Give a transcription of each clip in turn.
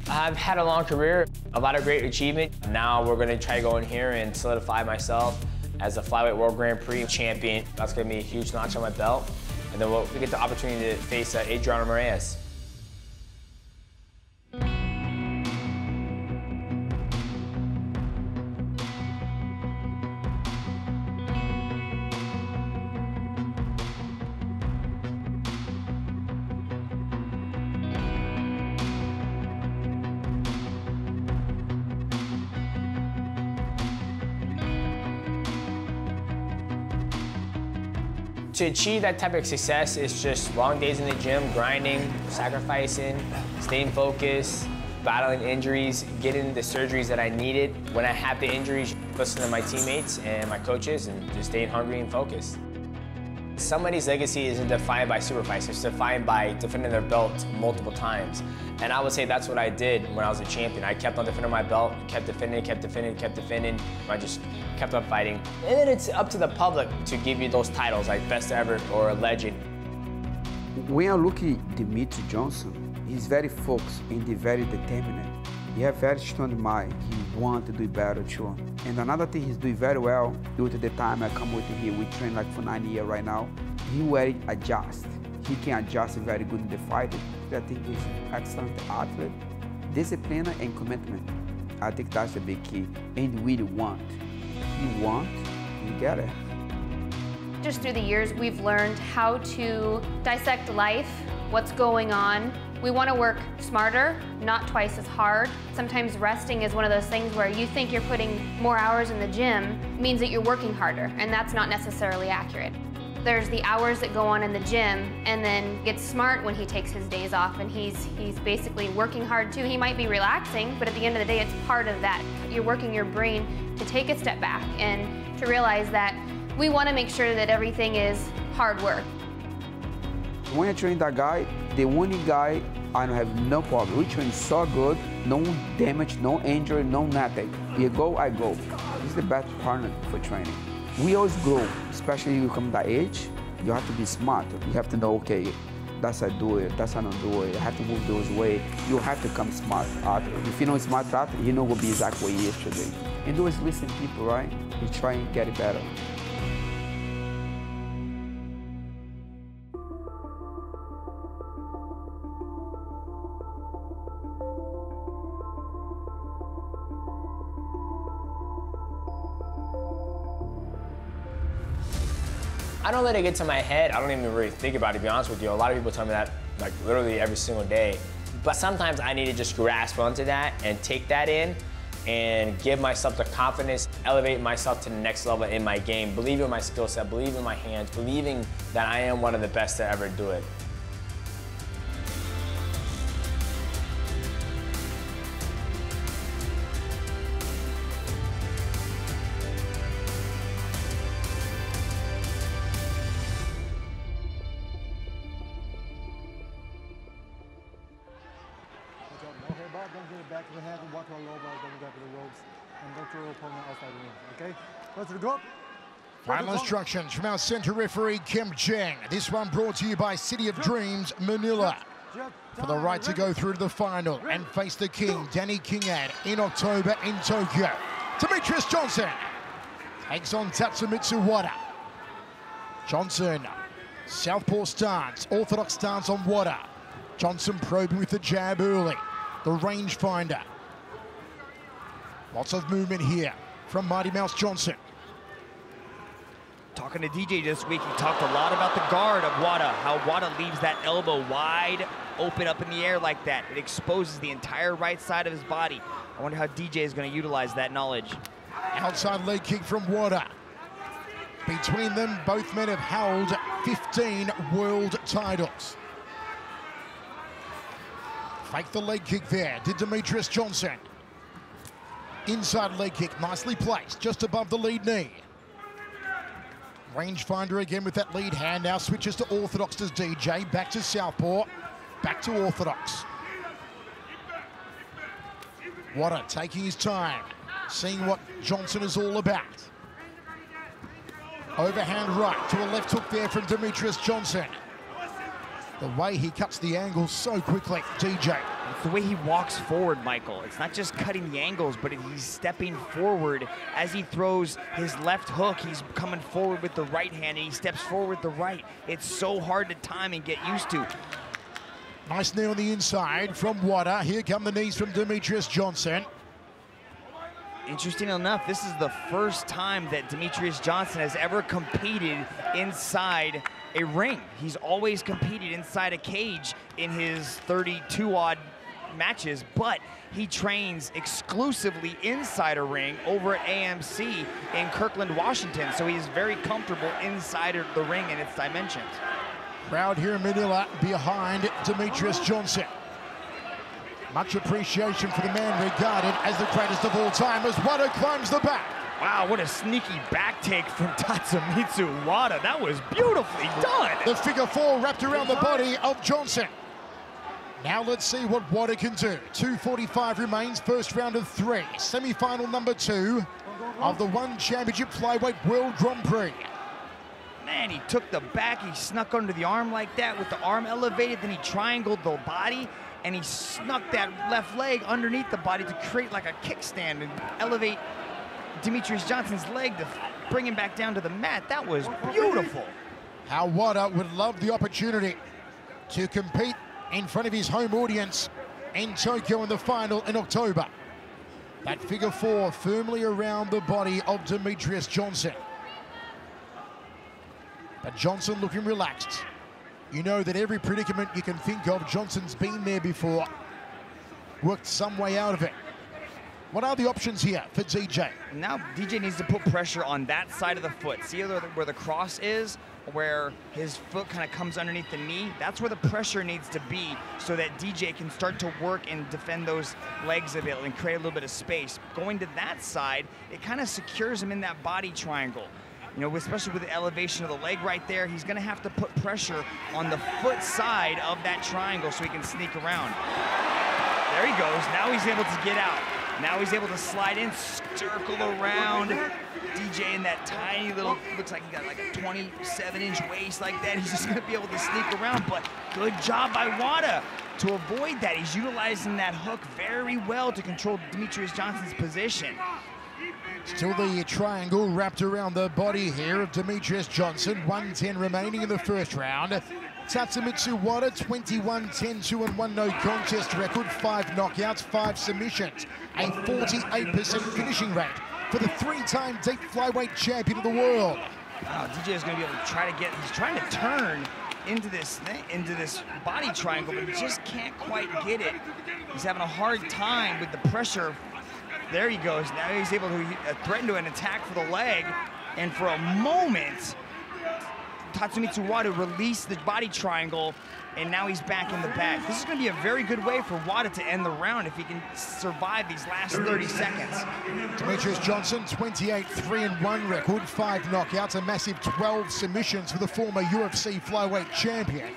I've had a long career, a lot of great achievement. Now we're going to try to go in here and solidify myself as a Flyweight World Grand Prix champion. That's going to be a huge notch on my belt. And then we'll get the opportunity to face Adriano Moraes. To achieve that type of success, it's just long days in the gym, grinding, sacrificing, staying focused, battling injuries, getting the surgeries that I needed. When I have the injuries, listening to my teammates and my coaches and just staying hungry and focused. Somebody's legacy isn't defined by super fights, it's defined by defending their belt multiple times. And I would say that's what I did when I was a champion. I kept on defending my belt, kept defending, kept defending, kept defending. I just kept on fighting. And then it's up to the public to give you those titles, like best ever or a legend. When I look at Demetrious Johnson, he's very focused and very determined. He has very strong mind. He wants to do better too. And another thing he's doing very well, due to the time I come with him, we train like for 9 years right now, he will adjust. He can adjust very good in the fight. I think he's an excellent athlete. Discipline and commitment. I think that's the big key. And really want. You want, you get it. Just through the years, we've learned how to dissect life, what's going on. We want to work smarter, not twice as hard. Sometimes resting is one of those things where you think you're putting more hours in the gym, means that you're working harder, and that's not necessarily accurate. There's the hours that go on in the gym, and then gets smart when he takes his days off, and he's basically working hard too. He might be relaxing, but at the end of the day, it's part of that. You're working your brain to take a step back and to realize that we want to make sure that everything is hard work. When I train that guy, the only guy I don't have no problem. We train so good, no damage, no injury, no nothing. You go, I go. He's the best partner for training. We always grow, especially when you come that age. You have to be smart. You have to know, okay, that's how I do it, that's how I don't do it. I have to move those ways. You have to come smart. If you know smart athlete, you know what will be exactly what he is today. And always listen to people, right? You try and get it better. I don't let it get to my head. I don't even really think about it, to be honest with you. A lot of people tell me that like literally every single day. But sometimes I need to just grasp onto that and take that in and give myself the confidence, elevate myself to the next level in my game, believe in my skill set, believe in my hands, believing that I am one of the best to ever do it. Don't get it back to the head and walk all over, don't go to the ropes, and don't throw your opponent outside the ring, okay? Let's go. Final instructions from our center referee, Kim Cheng. This one brought to you by City of Dreams, Manila. For the right to go through to the final and face the king, Danny Kingad, in October in Tokyo. Demetrious Johnson takes on Tatsumitsu Wada. Johnson, southpaw stance, orthodox stance on Wada. Johnson probing with the jab early. The rangefinder. Lots of movement here from Mighty Mouse Johnson. Talking to DJ this week, he talked a lot about the guard of Wada, how Wada leaves that elbow wide open up in the air like that. It exposes the entire right side of his body. I wonder how DJ is going to utilize that knowledge. Outside leg kick from Wada. Between them, both men have held 15 world titles. Fake the leg kick there, did Demetrious Johnson. Inside leg kick, nicely placed, just above the lead knee. Rangefinder again with that lead hand, now switches to orthodox as DJ, back to southpaw, back to orthodox. Wada taking his time, seeing what Johnson is all about. Overhand right to a left hook there from Demetrious Johnson. The way he cuts the angle so quickly, DJ. He's the way he walks forward, Michael. It's not just cutting the angles, but he's stepping forward as he throws his left hook. He's coming forward with the right hand, and he steps forward with the right. It's so hard to time and get used to. Nice knee on the inside from G.O.A.T. Here come the knees from Demetrious Johnson. Interesting enough, this is the first time that Demetrious Johnson has ever competed inside a ring. He's always competed inside a cage in his 32-odd matches, but he trains exclusively inside a ring over at AMC in Kirkland, Washington, so he's very comfortable inside of the ring and its dimensions. Crowd here in Manila behind Demetrious Johnson. Much appreciation for the man regarded as the greatest of all time as G.O.A.T climbs the back. Wow, what a sneaky back take from Tatsumitsu Wada. That was beautifully done. The figure four wrapped around the body of Johnson. Now let's see what G.O.A.T can do. 2:45 remains, first round of 3. Semi-final number 2 of the One Championship Flyweight World Grand Prix. Man, he took the back, he snuck under the arm like that with the arm elevated, then he triangled the body, and he snuck that left leg underneath the body to create like a kickstand and elevate Demetrious Johnson's leg to bring him back down to the mat. That was beautiful. How G.O.A.T would love the opportunity to compete in front of his home audience in Tokyo in the final in October. That figure four firmly around the body of Demetrious Johnson. But Johnson looking relaxed. You know that every predicament you can think of, Johnson's been there before, worked some way out of it. What are the options here for DJ? Now DJ needs to put pressure on that side of the foot. See where the cross is, where his foot kind of comes underneath the knee? That's where the pressure needs to be so that DJ can start to work and defend those legs a bit and create a little bit of space. Going to that side, it kind of secures him in that body triangle. You know, especially with the elevation of the leg right there, he's gonna have to put pressure on the foot side of that triangle so he can sneak around. There he goes, now he's able to get out. Now he's able to slide in, circle around. DJ in that tiny little, looks like he got like a 27-inch waist like that. He's just gonna be able to sneak around, but good job by G.O.A.T to avoid that. He's utilizing that hook very well to control Demetrious Johnson's position. Still the triangle wrapped around the body here of Demetrious Johnson. 1:10 remaining in the first round. Tatsumitsu Wada, 21-10-2-1 no contest record, 5 knockouts, 5 submissions, a 48% finishing rate for the 3-time deep flyweight champion of the world. Wow, DJ is going to be able to try to get, he's trying to turn into this thing, into this body triangle, but he just can't quite get it. He's having a hard time with the pressure. There he goes. Now he's able to threaten to an attack for the leg, and for a moment, Tatsumitsu Wada released the body triangle, and now he's back in the back. This is going to be a very good way for Wada to end the round if he can survive these last 30 seconds. Demetrious Johnson, 28-3-1 record, 5 knockouts, a massive 12 submissions for the former UFC flyweight champion.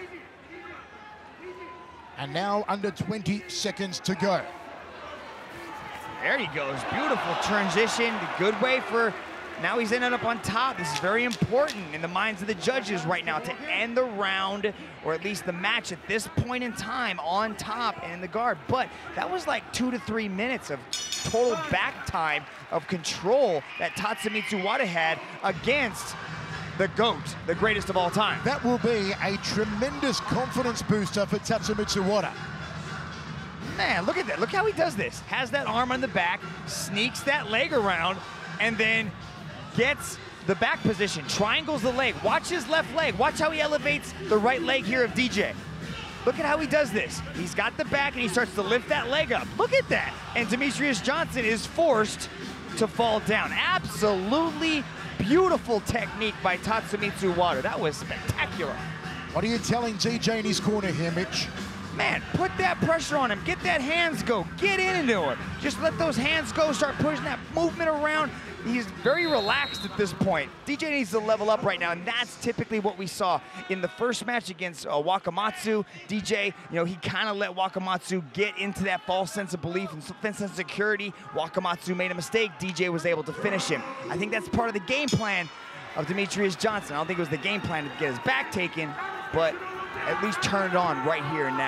And now under 20 seconds to go. There he goes, beautiful transition, good way for, now he's ended up on top. This is very important in the minds of the judges right now to end the round, or at least the match at this point in time, on top and in the guard. But that was like 2 to 3 minutes of total back time of control that Tatsumitsu Wada had against the GOAT, the greatest of all time. That will be a tremendous confidence booster for Tatsumitsu Wada. Man, look at that. Look how he does this. Has that arm on the back, sneaks that leg around, and then gets the back position, triangles the leg. Watch his left leg. Watch how he elevates the right leg here of DJ. Look at how he does this. He's got the back, and he starts to lift that leg up. Look at that. And Demetrious Johnson is forced to fall down. Absolutely beautiful technique by Tatsumitsu Wada. That was spectacular. What are you telling DJ in his corner here, Mitch? Man, put that pressure on him. Get that hands go. Get into it. Just let those hands go. Start pushing that movement around. He's very relaxed at this point. DJ needs to level up right now, and that's typically what we saw in the first match against Wakamatsu. DJ, you know, he kind of let Wakamatsu get into that false sense of belief and sense of security. Wakamatsu made a mistake. DJ was able to finish him. I think that's part of the game plan of Demetrious Johnson. I don't think it was the game plan to get his back taken, but at least turn it on right here and now.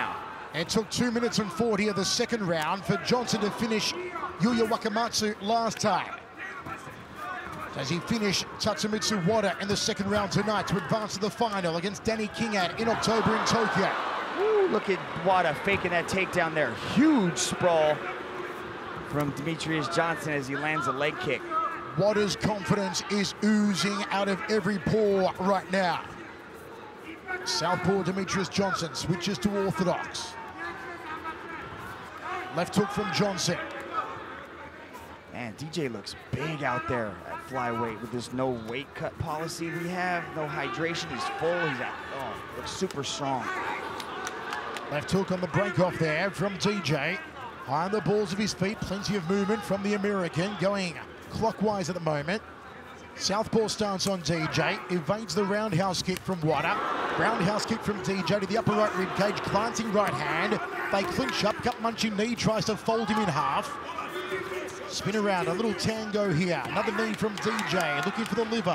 It took 2 minutes and 40 of the second round for Johnson to finish Yuya Wakamatsu last time. As he finished Tatsumitsu Wada in the second round tonight to advance to the final against Danny Kingad in October in Tokyo. Ooh, look at Wada faking that takedown there. Huge sprawl from Demetrious Johnson as he lands a leg kick. Wada's confidence is oozing out of every pore right now. Southpaw Demetrious Johnson switches to orthodox. Left hook from Johnson. Man, DJ looks big out there at flyweight with this no weight cut policy we have. No hydration, he's full, looks super strong. Left hook on the break off there from DJ. High on the balls of his feet, plenty of movement from the American, going clockwise at the moment. Southpaw stance on DJ, evades the roundhouse kick from Wada. Roundhouse kick from DJ to the upper right rib cage, glancing right hand. They clinch up, gut munching knee, tries to fold him in half. Spin around, a little tango here. Another knee from DJ, looking for the liver.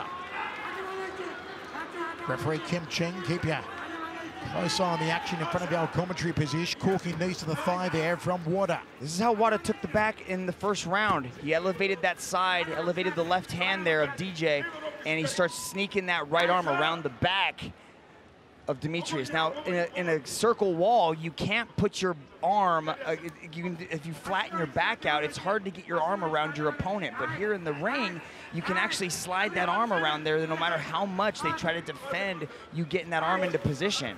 Referee Kim Cheng, keep ya close eye on the action in front of our commentary position. Corking knees to the thigh there from Wada. This is how Wada took the back in the first round. He elevated that side, elevated the left hand there of DJ, and he starts sneaking that right arm around the back of Demetrious. Now, in a circle wall, you can't put your arm, if you flatten your back out, it's hard to get your arm around your opponent. But here in the ring, you can actually slide that arm around there no matter how much they try to defend you getting that arm into position.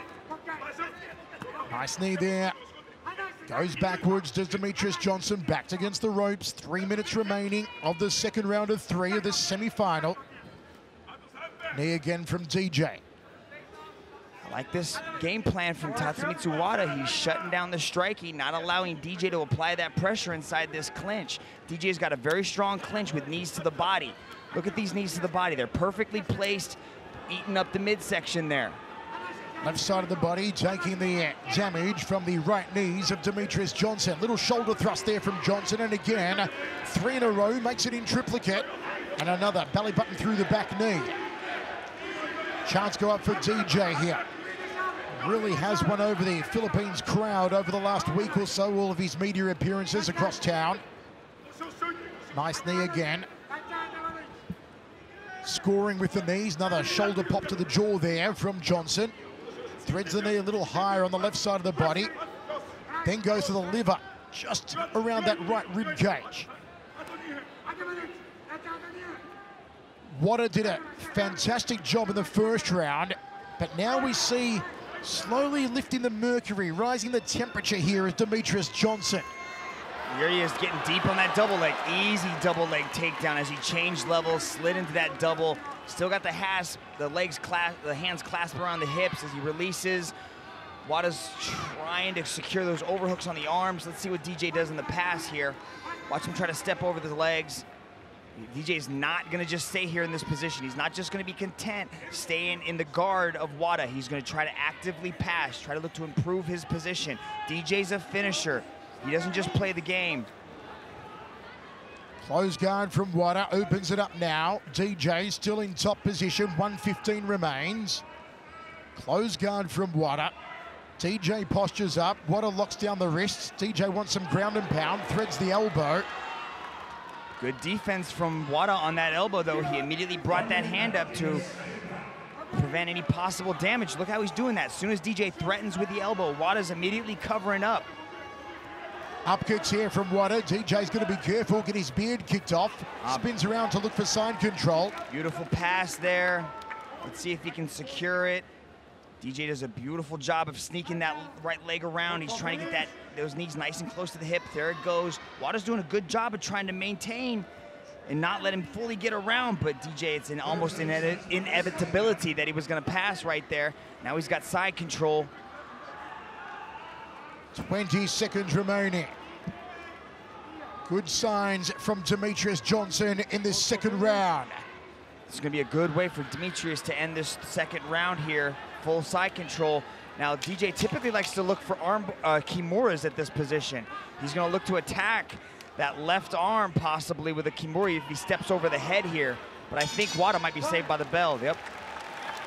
Nice knee there. Goes backwards, does Demetrious Johnson, backed against the ropes. 3 minutes remaining of the second round of 3 of this semi-final. Knee again from DJ. I like this game plan from Tatsumitsu Wada. He's shutting down the striking, not allowing DJ to apply that pressure inside this clinch. DJ's got a very strong clinch with knees to the body. Look at these knees to the body. They're perfectly placed, eating up the midsection there. Left side of the body, taking the damage from the right knees of Demetrious Johnson. Little shoulder thrust there from Johnson, and again, 3 in a row, makes it in triplicate. And another belly button through the back knee. Chance go up for DJ here. Really has won over the Philippines crowd over the last week or so, all of his media appearances across town. Nice knee again. Scoring with the knees, another shoulder pop to the jaw there from Johnson. Threads the knee a little higher on the left side of the body. Then goes to the liver, just around that right rib cage. Wada did a fantastic job in the first round, but now we see slowly lifting the mercury, rising the temperature here is Demetrious Johnson. Here he is getting deep on that double leg. Easy double leg takedown as he changed levels, slid into that double. Still got the hands clasped around the hips as he releases. Wada's trying to secure those overhooks on the arms. Let's see what DJ does in the pass here. Watch him try to step over the legs. DJ's not gonna just stay here in this position. He's not just gonna be content staying in the guard of Wada. He's gonna try to actively pass, try to look to improve his position. DJ's a finisher. He doesn't just play the game. Close guard from Wada, opens it up now. DJ still in top position, 1:15 remains. Close guard from Wada. DJ postures up, Wada locks down the wrists. DJ wants some ground and pound, threads the elbow. Good defense from Wada on that elbow, though. He immediately brought that hand up to prevent any possible damage. Look how he's doing that. As soon as DJ threatens with the elbow, Wada's immediately covering up. Up kicks here from Wada. DJ's going to be careful, get his beard kicked off. Spins around to look for side control. Beautiful pass there. Let's see if he can secure it. DJ does a beautiful job of sneaking that right leg around. He's trying to get those knees nice and close to the hip. There it goes. Wada's doing a good job of trying to maintain and not let him fully get around, but DJ, it's almost an inevitability that he was going to pass right there. Now he's got side control. 20 seconds remaining. Good signs from Demetrious Johnson in this second round. It's going to be a good way for Demetrious to end this second round here. Full side control. Now, DJ typically likes to look for arm kimuras at this position. He's going to look to attack that left arm possibly with a kimura if he steps over the head here. But I think Wada might be saved by the bell. Yep.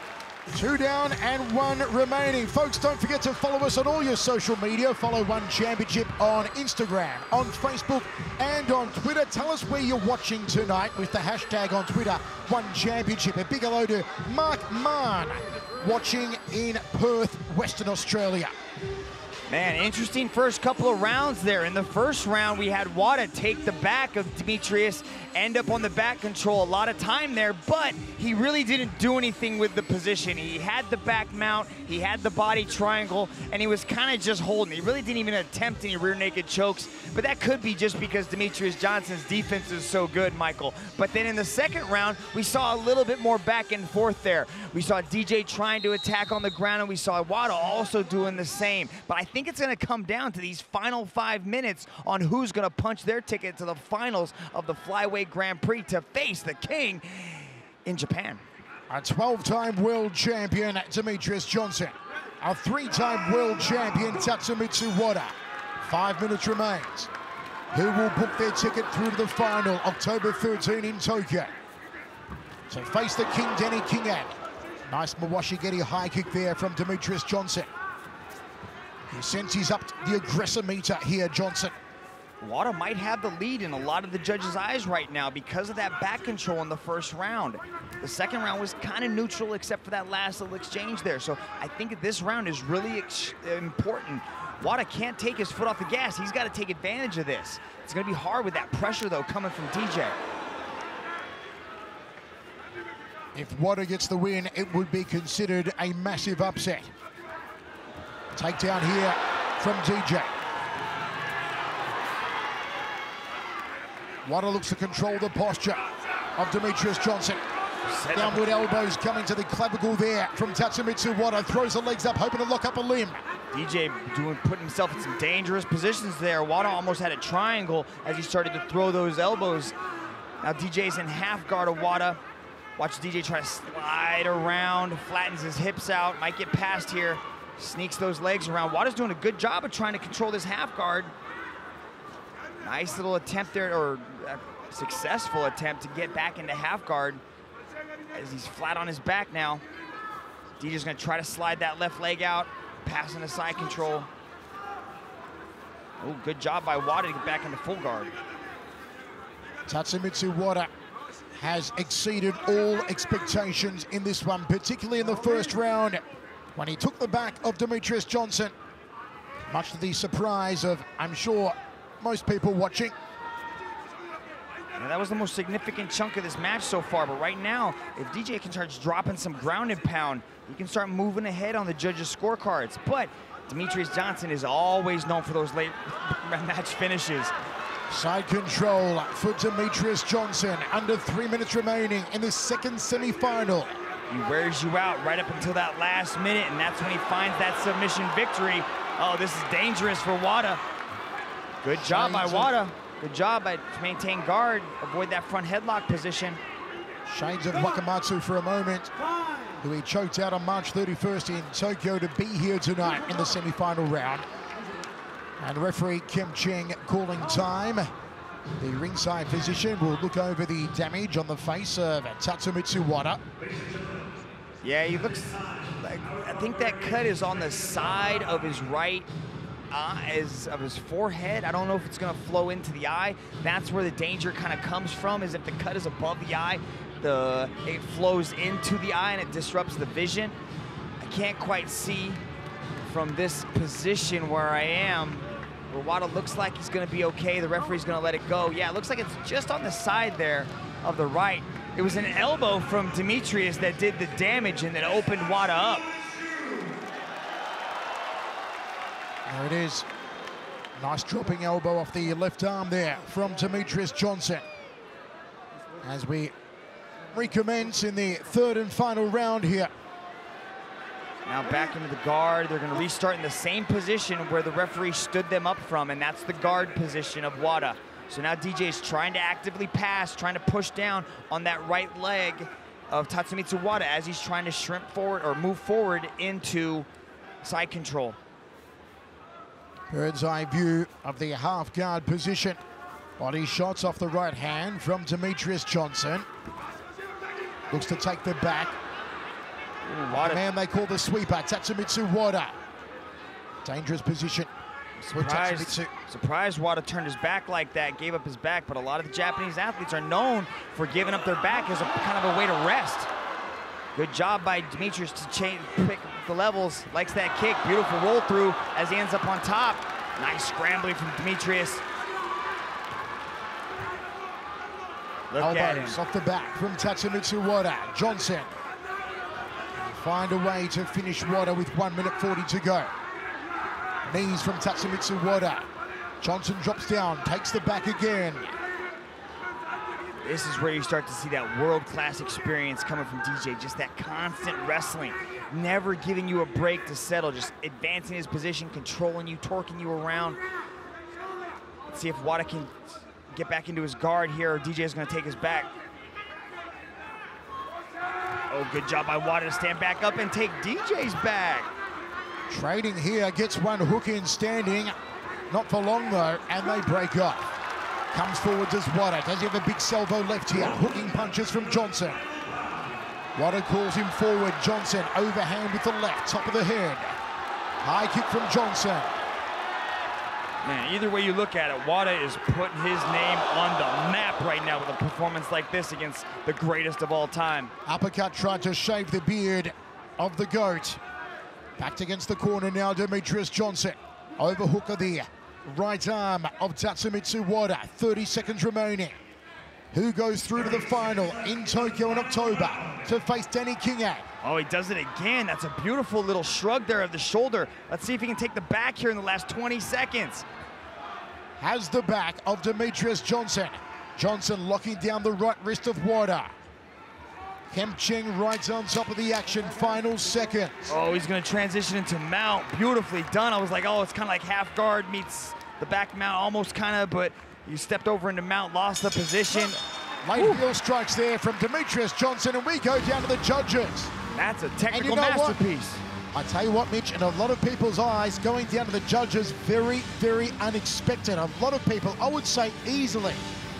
2 down and 1 remaining. Folks, don't forget to follow us on all your social media. Follow One Championship on Instagram, on Facebook, and on Twitter. Tell us where you're watching tonight with the hashtag on Twitter, One Championship. A big hello to Mark Mann, watching in Perth, Western Australia. Man, interesting first couple of rounds there. In the first round, we had Wada take the back of Demetrious, end up on the back control. A lot of time there, but he really didn't do anything with the position. He had the back mount, he had the body triangle, and he was kind of just holding. He really didn't even attempt any rear naked chokes, but that could be just because Demetrious Johnson's defense is so good, Michael. But then in the second round, we saw a little bit more back and forth there. We saw DJ trying to attack on the ground, and we saw Wada also doing the same. But I think it's going to come down to these final 5 minutes on who's going to punch their ticket to the finals of the Flyweight Grand Prix to face the king in Japan. A 12-time world champion, Demetrious Johnson. A 3-time world champion, Tatsumitsu Wada. 5 minutes remains. Who will book their ticket through to the final, October 13 in Tokyo? To face the king, Denny King-Ad. Nice Mawashigiri high kick there from Demetrious Johnson. He sends he's up the aggressor meter here, Johnson. Wada might have the lead in a lot of the judges' eyes right now because of that back control in the first round. The second round was kind of neutral except for that last little exchange there. So I think this round is really important. Wada can't take his foot off the gas. He's got to take advantage of this. It's going to be hard with that pressure, though, coming from DJ. If Wada gets the win, it would be considered a massive upset. Takedown here from DJ. Wada looks to control the posture of Demetrious Johnson. Downward elbows coming to the clavicle there from Tatsumitsu Wada. Throws the legs up, hoping to lock up a limb. DJ putting himself in some dangerous positions there. Wada almost had a triangle as he started to throw those elbows. Now DJ's in half guard of Wada. Watch DJ try to slide around, flattens his hips out, might get past here. Sneaks those legs around. Wada's doing a good job of trying to control this half guard. Nice little attempt there, or a successful attempt to get back into half guard as he's flat on his back now. DJ's gonna try to slide that left leg out, passing the side control. Oh, good job by Wada to get back into full guard. Tatsumitsu Wada has exceeded all expectations in this one, particularly in the first round, when he took the back of Demetrious Johnson, much to the surprise of, I'm sure, most people watching. Now, that was the most significant chunk of this match so far, but right now, if DJ can start dropping some ground and pound, he can start moving ahead on the judges' scorecards. But Demetrious Johnson is always known for those late match finishes. Side control for Demetrious Johnson. Under 3 minutes remaining in the second semi-final. He wears you out right up until that last minute, and that's when he finds that submission victory. Oh, this is dangerous for Wada. Good job by Wada. Good job to maintain guard, avoid that front headlock position. Shades of Wakamatsu for a moment, who he choked out on March 31st in Tokyo to be here tonight in the semi-final round. And referee Kim Cheng calling time. The ringside physician will look over the damage on the face of Tatsumitsu Wada. Yeah, he looks like, I think that cut is on the side of his right eye, of his forehead. I don't know if it's gonna flow into the eye. That's where the danger kind of comes from, is if the cut is above the eye, it flows into the eye and it disrupts the vision. I can't quite see from this position where I am, where Wada looks like he's gonna be okay. The referee's gonna let it go. Yeah, it looks like it's just on the side there of the right. It was an elbow from Demetrious that did the damage and that opened Wada up. There it is. Nice dropping elbow off the left arm there from Demetrious Johnson. As we recommence in the third and final round here. Now back into the guard. They're going to restart in the same position where the referee stood them up from, and that's the guard position of Wada. So now DJ's trying to actively pass, trying to push down on that right leg of Tatsumitsu Wada as he's trying to shrimp forward or move forward into side control. Bird's eye view of the half guard position. Body shots off the right hand from Demetrious Johnson. Looks to take the back. The man they call the sweeper, Tatsumitsu Wada. Dangerous position. Surprised Wada turned his back like that, gave up his back, but a lot of the Japanese athletes are known for giving up their back as a kind of a way to rest. Good job by Demetrious to pick the levels, likes that kick, beautiful roll through as he ends up on top. Nice scrambling from Demetrious. Look at him. Off the back from Tatsumitsu Wada. Johnson find a way to finish Wada with 1 minute 40 to go. Knees from Tatsumitsu Wada. Johnson drops down, takes the back again. This is where you start to see that world-class experience coming from DJ, just that constant wrestling, never giving you a break to settle, just advancing his position, controlling you, torquing you around. Let's see if Wada can get back into his guard here, or DJ is going to take his back. Oh, good job by Wada to stand back up and take DJ's back. Trading here, gets one hook in standing. Not for long though, and they break off. Comes forward, does Wada. Does he have a big salvo left here? Hooking punches from Johnson. Wada calls him forward. Johnson overhand with the left, top of the head. High kick from Johnson. Man, either way you look at it, Wada is putting his name on the map right now with a performance like this against the greatest of all time. Uppercut tried to shave the beard of the GOAT. Backed against the corner now, Demetrious Johnson. Overhook of the right arm of Tatsumitsu Wada. 30 seconds remaining. Who goes through to the final in Tokyo in October to face Danny King-Ad? Oh, he does it again. That's a beautiful little shrug there of the shoulder. Let's see if he can take the back here in the last 20 seconds. Has the back of Demetrious Johnson. Johnson locking down the right wrist of Wada. Kempching right on top of the action, final seconds. Oh, he's going to transition into mount. Beautifully done. I was like, oh, it's kind of like half guard meets the back mount, almost kind of, but you stepped over into mount, lost the position. Late heel strikes there from Demetrious Johnson, and we go down to the judges. That's a technical masterpiece. I tell you what, Mitch, in a lot of people's eyes, going down to the judges, very, very unexpected. A lot of people, I would say easily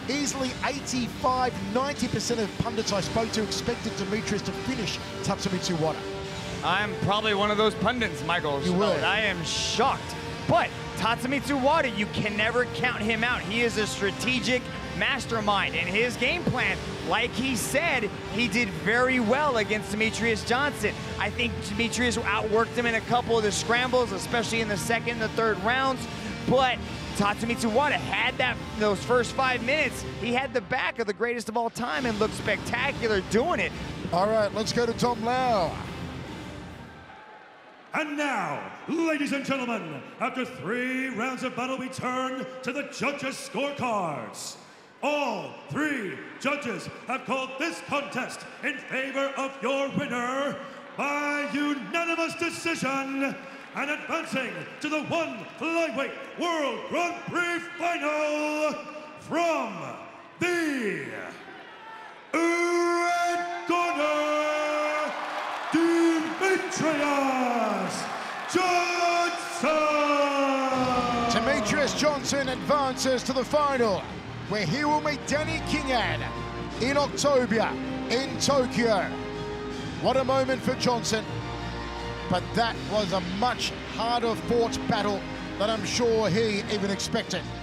85, 90% of pundits I spoke to expected Demetrious to finish Tatsumitsu Wada. I'm probably one of those pundits, Michael. You will. I am shocked. But Tatsumitsu Wada, you can never count him out. He is a strategic mastermind, and his game plan, like he said, he did very well against Demetrious Johnson. I think Demetrious outworked him in a couple of the scrambles, especially in the second and the third rounds, but Tatsumitsu Wada had those first 5 minutes. He had the back of the greatest of all time and looked spectacular doing it. All right, let's go to Tom Lau. And now, ladies and gentlemen, after 3 rounds of battle, we turn to the judges' scorecards. All 3 judges have called this contest in favor of your winner by unanimous decision, and advancing to the Flyweight World Grand Prix Final from the red corner, Demetrious Johnson! Demetrious Johnson advances to the final, where he will meet Danny King-Ad in October in Tokyo. What a moment for Johnson. But that was a much harder fought battle than I'm sure he even expected.